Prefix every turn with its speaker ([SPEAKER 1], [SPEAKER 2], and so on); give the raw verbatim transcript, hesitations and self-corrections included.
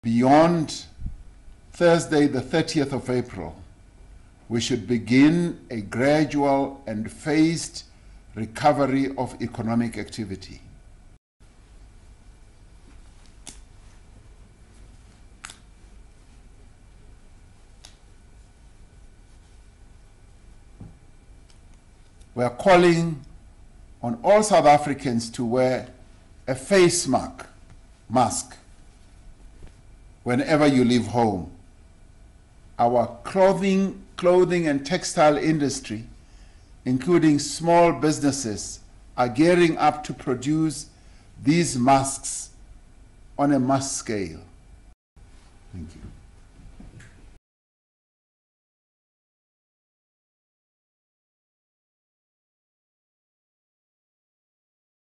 [SPEAKER 1] Beyond Thursday, the thirtieth of April, we should begin a gradual and phased recovery of economic activity. We are calling on all South Africans to wear a face mask, mask whenever you leave home. Our clothing, clothing and textile industry, including small businesses, are gearing up to produce these masks on a mass scale. Thank you.